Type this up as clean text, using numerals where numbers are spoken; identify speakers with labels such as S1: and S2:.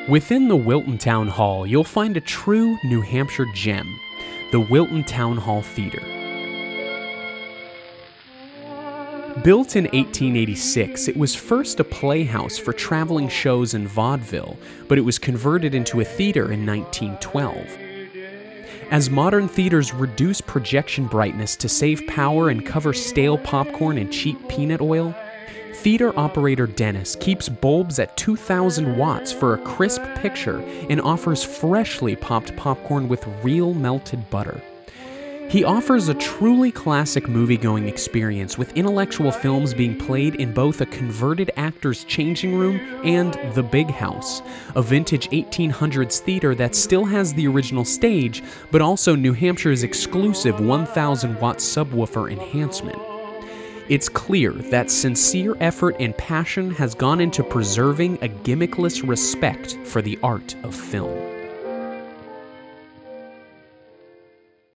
S1: Within the Wilton Town Hall, you'll find a true New Hampshire gem, the Wilton Town Hall Theater. Built in 1886, it was first a playhouse for traveling shows and vaudeville, but it was converted into a theater in 1912. As modern theaters reduce projection brightness to save power and cover stale popcorn and cheap peanut oil, theater operator Dennis keeps bulbs at 2,000 watts for a crisp picture and offers freshly popped popcorn with real melted butter. He offers a truly classic movie-going experience with intellectual films being played in both a converted actor's changing room and the Big House, a vintage 1800s theater that still has the original stage, but also New Hampshire's exclusive 1,000-watt subwoofer enhancement. It's clear that sincere effort and passion has gone into preserving a gimmickless respect for the art of film.